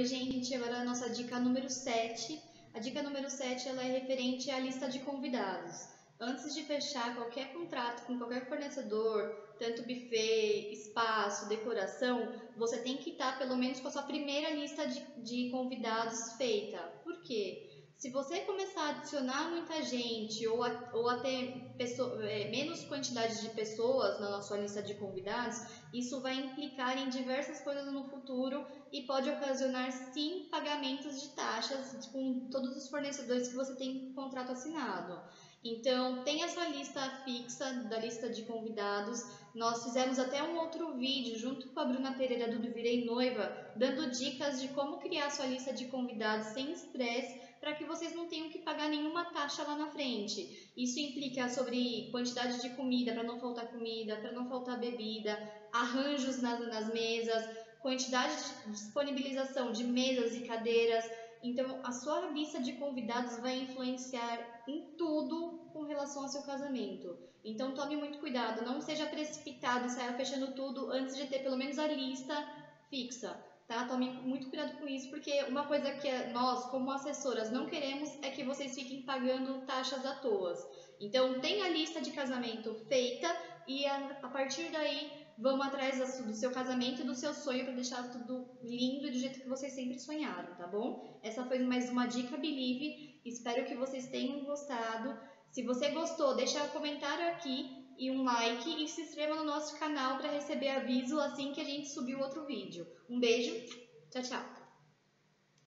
Oi, gente, agora a nossa dica número 7. A dica número 7 ela é referente à lista de convidados. Antes de fechar qualquer contrato com qualquer fornecedor, tanto buffet, espaço, decoração, você tem que estar pelo menos com a sua primeira lista de convidados feita. Por quê? Se você começar a adicionar muita gente ou a ter menos quantidade de pessoas na sua lista de convidados, isso vai implicar em diversas coisas no futuro e pode ocasionar sim pagamentos de taxas com todos os fornecedores que você tem contrato assinado. Então, tem a sua lista fixa da lista de convidados. Nós fizemos até um outro vídeo junto com a Bruna Pereira do Virei Noiva, dando dicas de como criar sua lista de convidados sem estresse, para que vocês não tenham que pagar nenhuma taxa lá na frente. Isso implica sobre quantidade de comida, para não faltar bebida, arranjos nas mesas, quantidade de disponibilização de mesas e cadeiras. Então, a sua lista de convidados vai influenciar em tudo com relação ao seu casamento. Então, tome muito cuidado, não seja precipitado e saia fechando tudo antes de ter pelo menos a lista fixa. Tá? Tome muito cuidado com isso, porque uma coisa que nós, como assessoras, não queremos é que vocês fiquem pagando taxas à toa. Então, tenha a lista de casamento feita e a partir daí, vamos atrás do seu casamento e do seu sonho para deixar tudo lindo e do jeito que vocês sempre sonharam, tá bom? Essa foi mais uma dica Believe, espero que vocês tenham gostado. Se você gostou, deixa um comentário aqui e um like e se inscreva no nosso canal para receber aviso assim que a gente subir outro vídeo. Um beijo, tchau, tchau!